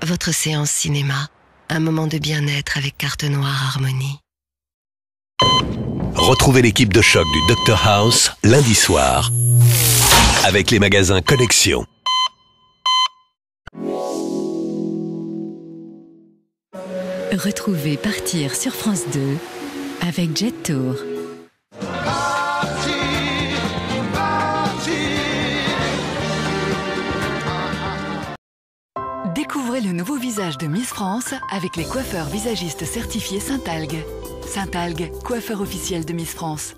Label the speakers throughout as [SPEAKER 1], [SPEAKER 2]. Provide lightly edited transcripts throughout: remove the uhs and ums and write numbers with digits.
[SPEAKER 1] votre séance cinéma. Un moment de bien-être avec Carte Noire Harmonie.
[SPEAKER 2] Retrouvez l'équipe de choc du Dr House lundi soir avec les magasins Connexion.
[SPEAKER 3] Retrouvez Partir sur France 2 avec Jet Tour. Découvrez le nouveau visage de Miss France avec les coiffeurs visagistes certifiés Saint-Algue. Saint-Algue, coiffeur officiel de Miss France.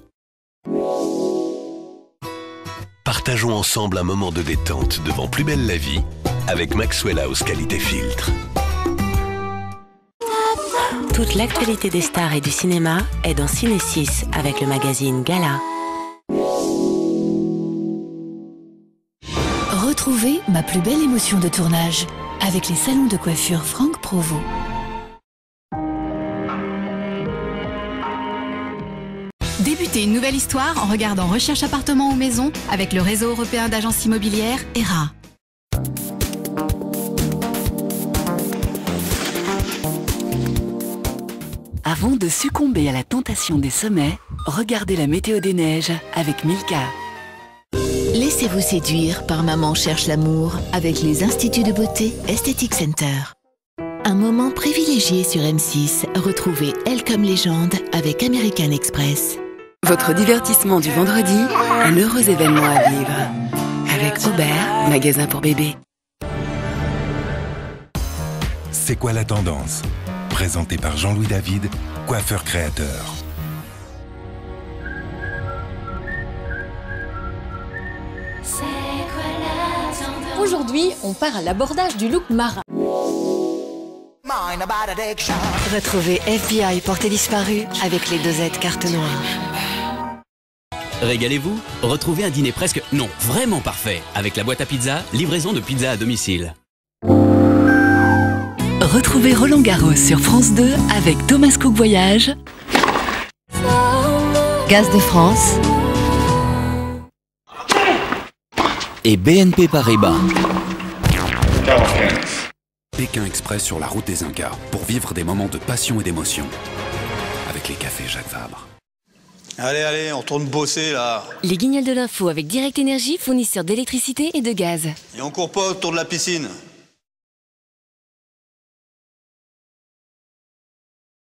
[SPEAKER 2] Partageons ensemble un moment de détente devant Plus belle la vie avec Maxwell House Qualité Filtre.
[SPEAKER 4] Toute l'actualité des stars et du cinéma est dans Ciné 6 avec le magazine Gala.
[SPEAKER 5] Retrouvez ma plus belle émotion de tournage avec les salons de coiffure Franck Provost.
[SPEAKER 6] Débutez une nouvelle histoire en regardant Recherche appartement ou maison avec le réseau européen d'agences immobilières ERA.
[SPEAKER 3] Avant de succomber à la tentation des sommets, regardez la météo des neiges avec Milka.
[SPEAKER 5] Laissez-vous séduire par Maman cherche l'amour avec les instituts de beauté Aesthetic Center. Un moment privilégié sur M6. Retrouvez Elle comme légende avec American Express.
[SPEAKER 3] Votre divertissement du vendredi, un heureux événement à vivre. Avec Aubert, magasin pour bébés.
[SPEAKER 7] C'est quoi la tendance? Présenté par Jean-Louis David, coiffeur créateur.
[SPEAKER 8] Aujourd'hui, on part à l'abordage du look marin.
[SPEAKER 1] Retrouvez FBI porté disparu avec les dosettes Carte Noire.
[SPEAKER 9] Régalez-vous, retrouvez un dîner presque, non, vraiment parfait, avec la boîte à pizza, livraison de pizza à domicile.
[SPEAKER 3] Retrouvez Roland Garros sur France 2 avec Thomas Cook Voyage.
[SPEAKER 1] Gaz de France.
[SPEAKER 9] Et BNP Paribas.
[SPEAKER 10] Pékin Express sur la route des Incas pour vivre des moments de passion et d'émotion. Avec les cafés Jacques Vabre.
[SPEAKER 11] Allez, on tourne bosser là.
[SPEAKER 12] Les Guignols de l'info avec Direct Énergie, fournisseur d'électricité et de gaz.
[SPEAKER 11] Et on court pas autour de la piscine.